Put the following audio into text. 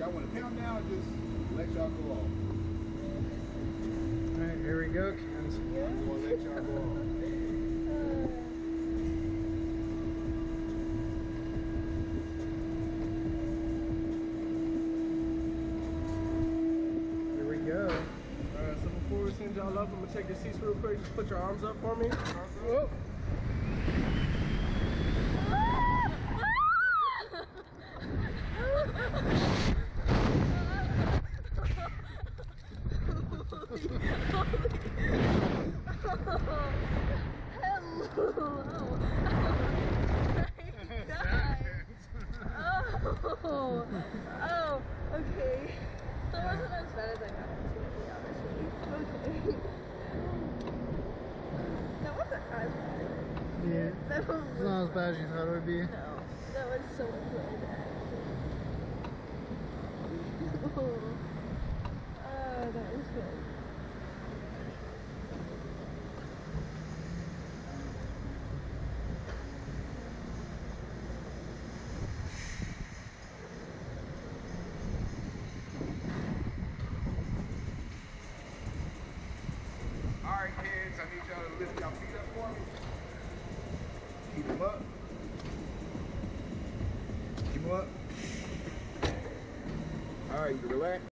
Y'all want to count down or just let y'all go off? All right, here we go, kids. I'm going to let y'all go off. Here we go. Alright, so before we send y'all up, I'm gonna take your seats real quick. Just put your arms up for me. Whoa. Oh, okay. So it wasn't as bad as I got it to be honest with you. Okay. That wasn't as bad. Yeah. That was It's not as bad as you thought it would be. no. That was so much really bad. Oh, that was good. All right, kids, I need y'all to lift y'all feet up for me. Keep them up. Keep them up. All right, you can relax.